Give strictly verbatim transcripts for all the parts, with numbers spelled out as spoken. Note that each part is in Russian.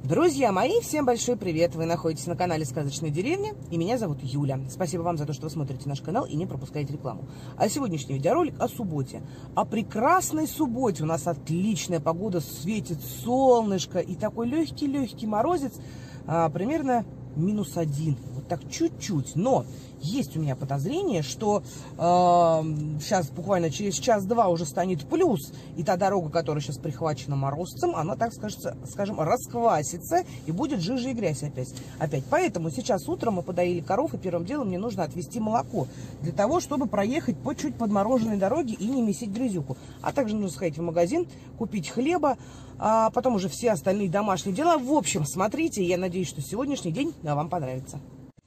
Друзья мои, всем большой привет! Вы находитесь на канале Сказочная деревня, и меня зовут Юля. Спасибо вам за то, что вы смотрите наш канал и не пропускаете рекламу. А сегодняшний видеоролик о субботе. О прекрасной субботе. У нас отличная погода, светит солнышко и такой легкий-легкий морозец, а, примерно минус один. Вот так чуть-чуть. Но есть у меня подозрение, что э, сейчас буквально через час-два уже станет плюс, и та дорога, которая сейчас прихвачена морозцем, она, так скажется, скажем, расквасится, и будет жижа и грязь опять. опять. Поэтому сейчас утром мы подоили коров, и первым делом мне нужно отвезти молоко, для того, чтобы проехать по чуть подмороженной дороге и не месить грязюку. А также нужно сходить в магазин, купить хлеба, а потом уже все остальные домашние дела. В общем, смотрите, я надеюсь, что сегодняшний день вам понравится.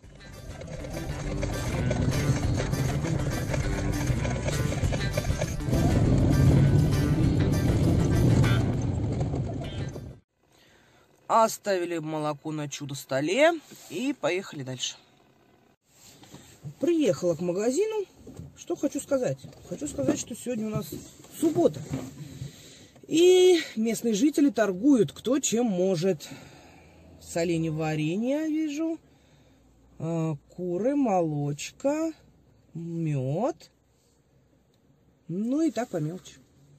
Оставили молоко на чудо-столе и поехали дальше. Приехала к магазину. Что хочу сказать? Хочу сказать, что сегодня у нас суббота. И местные жители торгуют кто чем может. Соленье, варенье я вижу. Куры, молочко, мед. Ну и так по мелочи.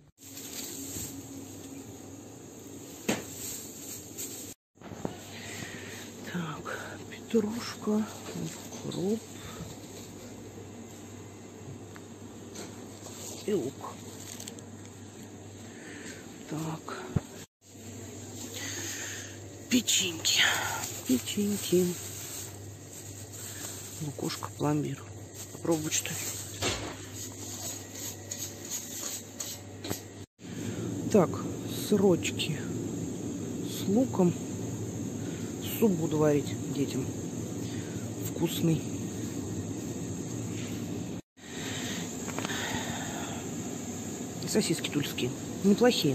Так, петрушка, укроп и лук. Так, печеньки, печеньки, лукошка, пломбир. Попробуй, что ли. Так, сырочки с луком. Суп буду варить детям. Вкусный. Сосиски тульские. Неплохие.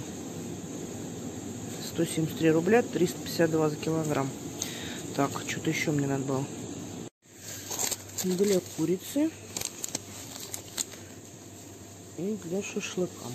сто семьдесят три рубля, триста пятьдесят два за килограмм. Так, что-то еще мне надо было. Для курицы. И для шашлыка.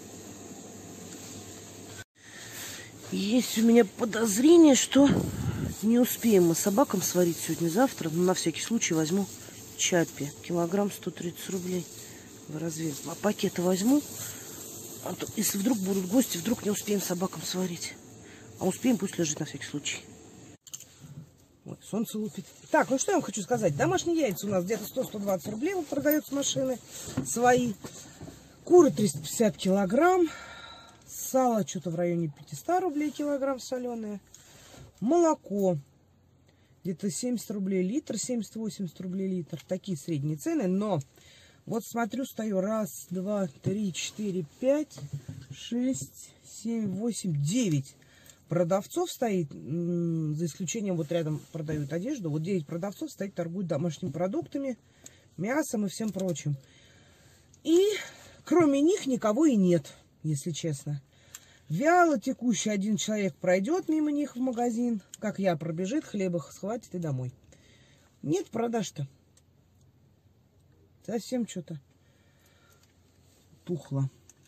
Есть у меня подозрение, что не успеем мы собакам сварить сегодня-завтра. Но на всякий случай возьму чаппи. Килограмм сто тридцать рублей в развес. А пакеты возьму. А то, если вдруг будут гости, вдруг не успеем собакам сварить. А успеем, пусть лежит на всякий случай. Вот, солнце лупит. Так, ну что я вам хочу сказать. Домашние яйца у нас где-то сто — сто двадцать рублей вот продаются машины свои. Куры триста пятьдесят килограмм. Сало что-то в районе пятисот рублей килограмм соленое. Молоко где-то семьдесят рублей литр, семьдесят-восемьдесят рублей литр. Такие средние цены. Но вот смотрю, стою раз, два, три, четыре, пять, шесть, семь, восемь, девять продавцов стоит. За исключением вот рядом продают одежду. Вот девять продавцов стоит, торгуют домашними продуктами, мясом и всем прочим. И кроме них никого и нет, если честно. Вяло текущий один человек пройдет мимо них в магазин, как я, пробежит, хлеба схватит и домой. Нет продаж-то. Совсем что-то тухло.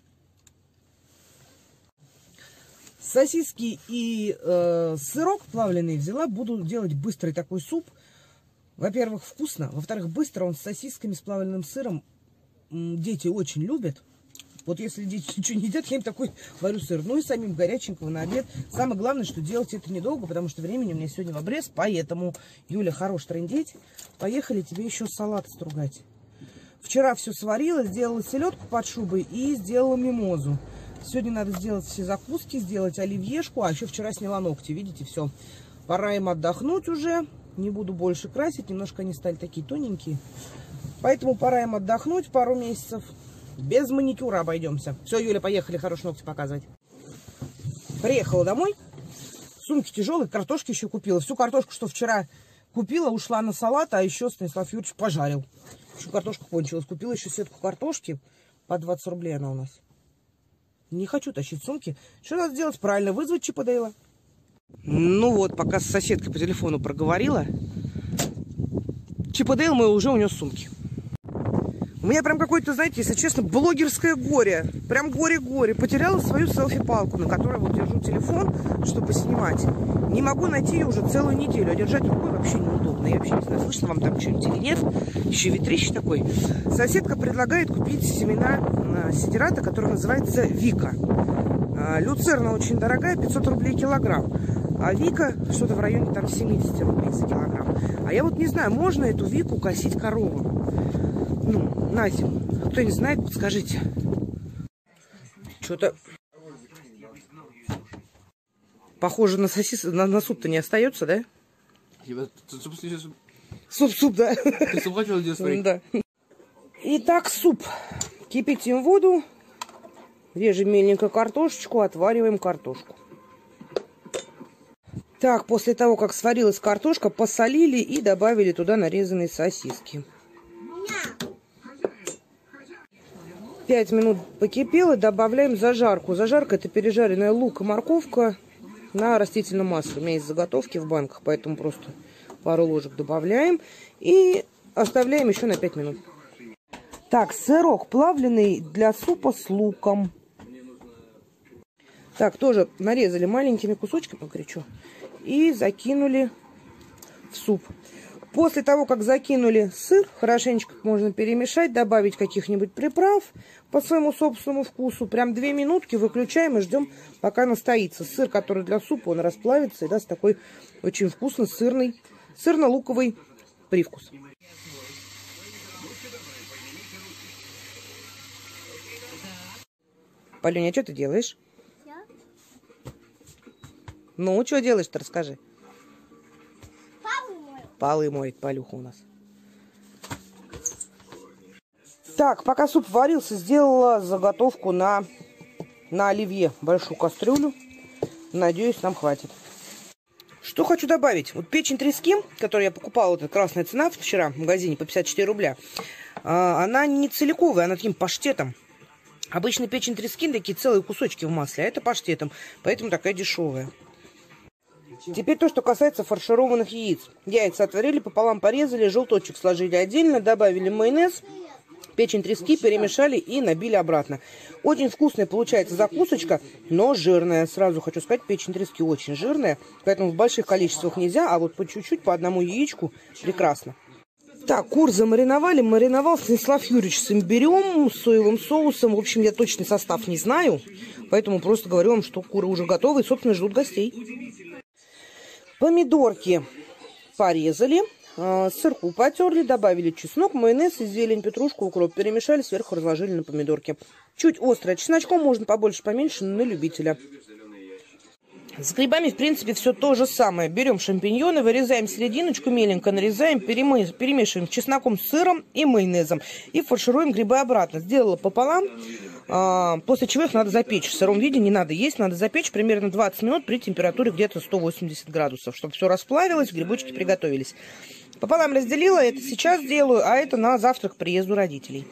Сосиски и э, сырок плавленый взяла. Буду делать быстрый такой суп. Во-первых, вкусно. Во-вторых, быстро. Он с сосисками, с плавленным сыром. Дети очень любят. Вот если дети ничего не едят, я им такой варю сыр. Ну и самим горяченького на обед. Самое главное, что делать это недолго, потому что времени у меня сегодня в обрез. Поэтому, Юля, хорош трындеть. Поехали тебе еще салат стругать. Вчера все сварила, сделала селедку под шубой и сделала мимозу. Сегодня надо сделать все закуски, сделать оливьешку. А еще вчера сняла ногти, видите, все. Пора им отдохнуть уже. Не буду больше красить, немножко они стали такие тоненькие. Поэтому пора им отдохнуть пару месяцев. Без маникюра обойдемся. Все, Юля, поехали, хорошие ногти показывать. Приехала домой. Сумки тяжелые, картошки еще купила. Всю картошку, что вчера купила, ушла на салат, а еще Станислав Юрьевич пожарил. Еще картошка кончилась. Купила еще сетку картошки. По двадцать рублей она у нас. Не хочу тащить сумки. Что надо сделать? Правильно, вызвать ЧП-дейла. Ну вот, пока с соседкой по телефону проговорила, ЧП-дейл мой уже унес сумки. У меня прям какое-то, знаете, если честно, блогерское горе. Прям горе-горе. Потеряла свою селфи-палку, на которой вот держу телефон, чтобы снимать. Не могу найти ее уже целую неделю. А держать рукой вообще неудобно. Я вообще не знаю, слышно вам там что-нибудь или нет. Еще ветрище такой. Соседка предлагает купить семена сидирата, который называется Вика. Люцерна очень дорогая, пятьсот рублей килограмм. А Вика что-то в районе там семидесяти рублей за килограмм. А я вот не знаю, можно эту Вику косить коровам? Ну, на зиму. Кто не знает, подскажите. Что-то похоже на сосис, на, на суп-то не остается, да? Суп-суп, да. Да. Итак, суп. Кипятим воду. Режем меленько картошечку, отвариваем картошку. Так, после того, как сварилась картошка, посолили и добавили туда нарезанные сосиски. пять минут покипело, добавляем зажарку. Зажарка — это пережаренная лук и морковка на растительном масле. У меня есть заготовки в банках, поэтому просто пару ложек добавляем. И оставляем еще на пять минут. Так, сырок плавленый для супа с луком. Так, тоже нарезали маленькими кусочками горячо и закинули в суп. После того, как закинули сыр, хорошенечко можно перемешать, добавить каких-нибудь приправ по своему собственному вкусу. Прям две минутки выключаем и ждем, пока настоится. Сыр, который для супа, он расплавится и даст такой очень вкусный сырный, сырно-луковый привкус. Полюня, что ты делаешь? Ну, что делаешь-то, расскажи. Полы моет Полюха у нас. Так, пока суп варился, сделала заготовку на, на оливье. Большую кастрюлю. Надеюсь, нам хватит. Что хочу добавить. Вот печень трески, которую я покупала, это красная цена вчера в магазине по пятьдесят четыре рубля. Она не целиковая, она таким паштетом. Обычно печень трески такие целые кусочки в масле, а это паштетом. Поэтому такая дешевая. Теперь то, что касается фаршированных яиц. Яйца отварили, пополам порезали, желточек сложили отдельно, добавили майонез, печень трески, перемешали и набили обратно. Очень вкусная получается закусочка, но жирная. Сразу хочу сказать, печень трески очень жирная, поэтому в больших количествах нельзя, а вот по чуть-чуть, по одному яичку прекрасно. Так, кур замариновали. Мариновал Станислав Юрьевич с имбирем, с соевым соусом. В общем, я точный состав не знаю, поэтому просто говорю вам, что куры уже готовы и, собственно, ждут гостей. Помидорки порезали, сырку потерли, добавили чеснок, майонез, зелень, петрушку, укроп. Перемешали, сверху разложили на помидорки. Чуть острое. Чесночком можно побольше, поменьше, на любителя. С грибами, в принципе, все то же самое. Берем шампиньоны, вырезаем серединочку, меленько нарезаем, перемешиваем с чесноком, с сыром и майонезом. И фаршируем грибы обратно. Сделала пополам, а, после чего их надо запечь. В сыром виде не надо есть, надо запечь примерно двадцать минут при температуре где-то сто восемьдесят градусов, чтобы все расплавилось, грибочки приготовились. Пополам разделила, это сейчас делаю, а это на завтрак к приезду родителей.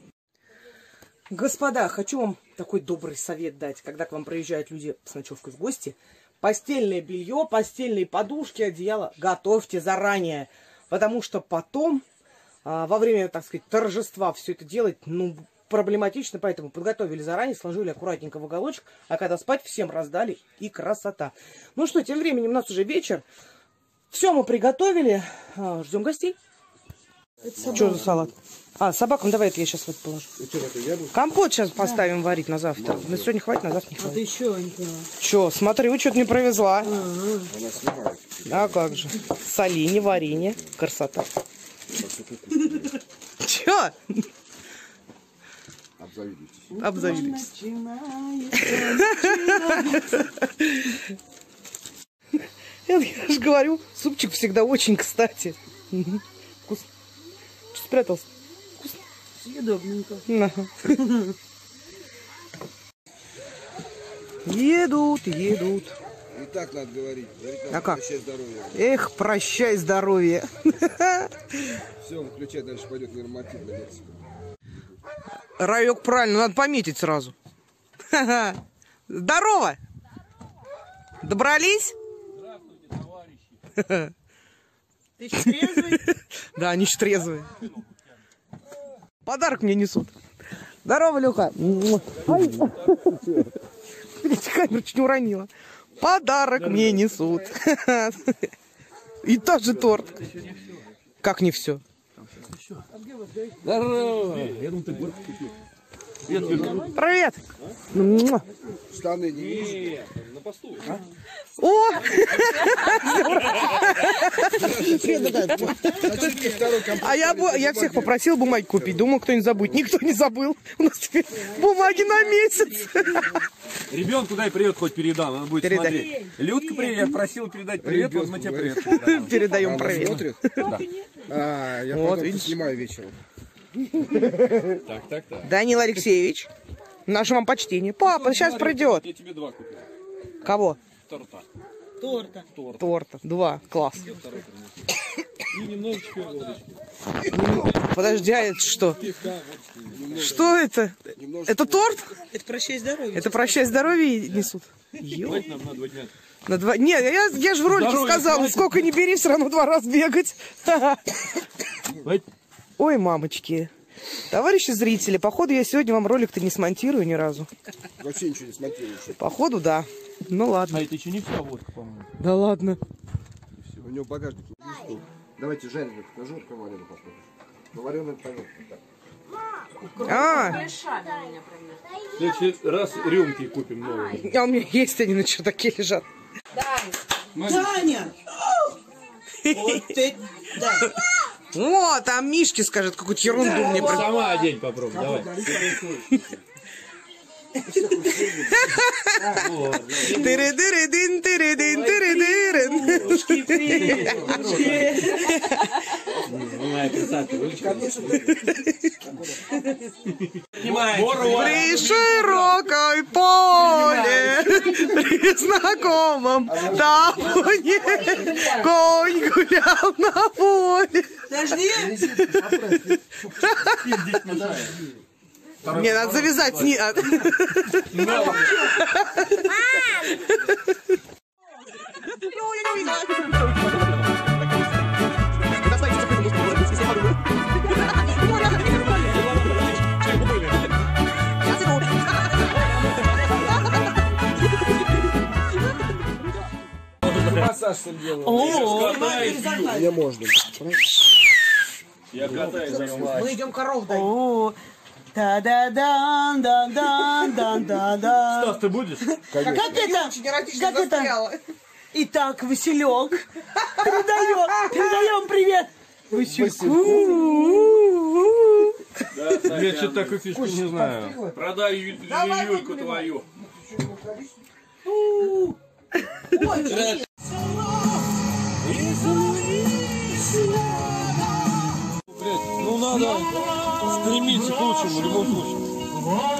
Господа, хочу вам такой добрый совет дать, когда к вам приезжают люди с ночевкой в гости. Постельное белье, постельные подушки, одеяло готовьте заранее, потому что потом, а, во время, так сказать, торжества все это делать, ну, проблематично, поэтому подготовили заранее, сложили аккуратненько в уголочек, а когда спать, всем раздали, и красота. Ну что, тем временем у нас уже вечер, все мы приготовили, а, ждем гостей. Что за салат? А, собакам давай это я сейчас вот положу. Компот сейчас поставим варить на завтра. На сегодня хватит, на завтра не хватит. А ты еще, Анькина? Че, смотри, вы что-то не провезла. А-а-а. А как же. Соленье, варенье, красота. Че? Обзавидуйтесь. Я же говорю, супчик всегда очень кстати. Вкусно. Спрятался. Съедобненько. Едут, едут. И так надо говорить. А как? Прощай здоровье. Эх, прощай здоровье. Все, выключай, дальше пойдет нормативная лексика. Раек, правильно, надо пометить сразу. Здорово! Добрались? Здравствуйте, товарищи. Ты еще трезвый? Да, они еще трезвые. Подарок мне несут. Здорово, Люха. Ай. Камеру чуть не уронила. Подарок мне несут. И тоже торт. Как не все? Здорово! Я думаю, ты горку купил. Привет! Штаны не Нет, на посту. О! А я, бу- я всех попросил бумаги купить. Думал, кто-нибудь забудет. Никто не забыл. У нас теперь бумаги на месяц. Ребенку дай привет, хоть передам, он будет Передай. смотреть. Людка привет, просила передать привет, вот мы тебе привет передаем. Передаем привет. смотрит? А, я Вот, потом видишь? снимаю вечером. Так, так, так. Данил Алексеевич, наше вам почтение. Папа, сейчас пройдет. Я тебе два купил. Кого? Торта. Торта. Торта. Два. Класс. И немножечко водочки. Подожди, а это что? Что это? Это торт? Это прощай здоровье. Это прощай здоровье несут? Ё. Хватит нам на два дня. На два... Нет, я, я же в ролике Здоровье сказала, хватит. сколько не бери, все равно два раза бегать. Хватит. Ой, мамочки. Товарищи зрители, походу я сегодня вам ролик-то не смонтирую ни разу. Вообще ничего не смонтируешь. Походу, да. Ну ладно. А это еще не вся водка, по-моему. Да ладно. У него багажник есть. Давайте жареную покажу, как вареную посмотрим. Ну, вареную понятно. А, В следующий раз рюмки купим новые. а у меня есть они на чердаке лежат. Таня! Вот ты, да. О, там Мишки скажет какую-то ерунду мне про... Сама одень попробуй, давай. Тыры-дыры-дын, тыры-дын, тыры-дырын. При широкой поле, при знакомом табуне, конь гулял на поле. Подожди. Мне надо завязать. Не... а- Массаж всем делаю. О, Мне можно. Я катаюсь за вами. Мы идем коров дай. о, да-да-дан, да-дан, да-да. Стас, ты будешь? Как это? Как это? застряла. Итак, Василек. Передаем, передаем привет. Васильку. Я что-то такую фишку не знаю. Продай ю- Юльку твою. Ну надо стремиться к лучшему в любом случае.